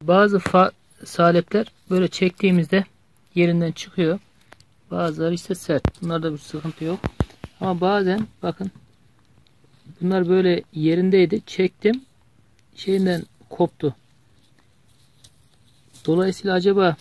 Bazı salepler böyle çektiğimizde yerinden çıkıyor. Bazıları ise sert. Bunlarda bir sıkıntı yok. Ama bazen bakın bunlar böyle yerindeydi. Çektim. Şeyinden koptu. Dolayısıyla acaba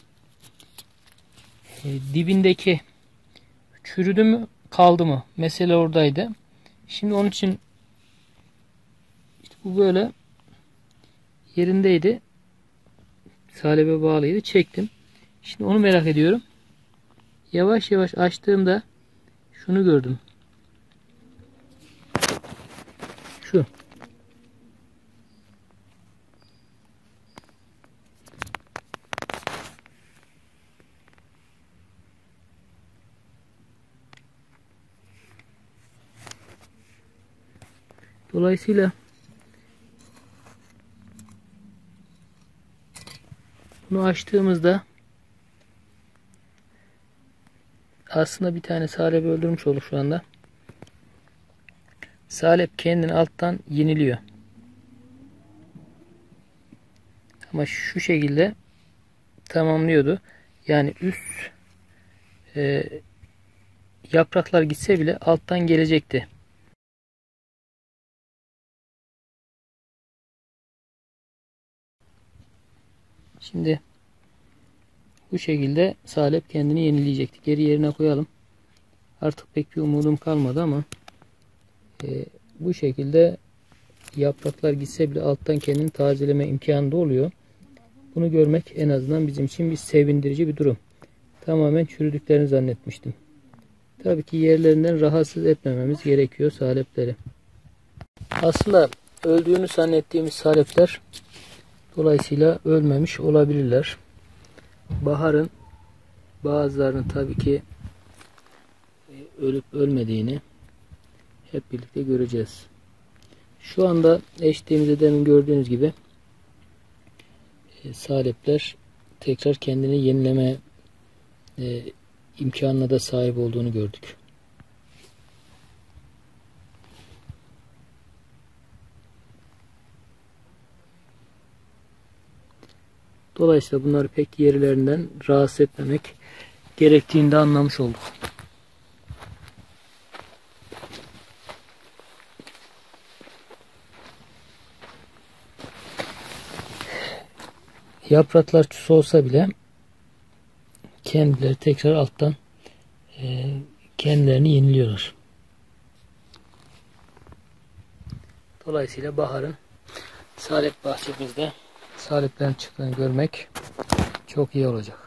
dibindeki çürüdü mü kaldı mı? Mesele oradaydı. Şimdi onun için işte bu böyle yerindeydi. Salebe bağlıydı. Çektim. Şimdi onu merak ediyorum. Yavaş yavaş açtığımda şunu gördüm. Şu. Dolayısıyla bunu açtığımızda aslında bir tane salep öldürmüş olduk şu anda. Salep kendini alttan yeniliyor. Ama şu şekilde tamamlıyordu. Yani üst yapraklar gitse bile alttan gelecekti. Şimdi bu şekilde salep kendini yenileyecekti. Geri yerine koyalım. Artık pek bir umudum kalmadı ama bu şekilde yapraklar gitse bile alttan kendini tazeleme imkanı da oluyor. Bunu görmek en azından bizim için bir sevindirici bir durum. Tamamen çürüdüklerini zannetmiştim. Tabii ki yerlerinden rahatsız etmememiz gerekiyor salepleri. Aslında öldüğünü zannettiğimiz salepler dolayısıyla ölmemiş olabilirler. Baharın bazılarının tabii ki ölüp ölmediğini hep birlikte göreceğiz. Şu anda eşliğimizde demin gördüğünüz gibi salepler tekrar kendini yenileme imkanına da sahip olduğunu gördük. Dolayısıyla bunları pek yerlerinden rahatsız etmemek gerektiğini de anlamış olduk. Yapraklar çüs olsa bile kendileri tekrar alttan kendilerini yeniliyorlar. Dolayısıyla baharın salep bahçemizde saleplerin çıktığını görmek çok iyi olacak.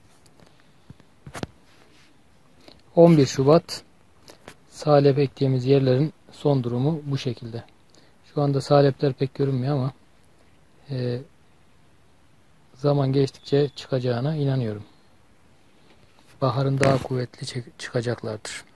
11 Şubat salep ektiğimiz yerlerin son durumu bu şekilde. Şu anda salepler pek görünmüyor ama zaman geçtikçe çıkacağına inanıyorum. Baharın daha kuvvetli çıkacaklardır.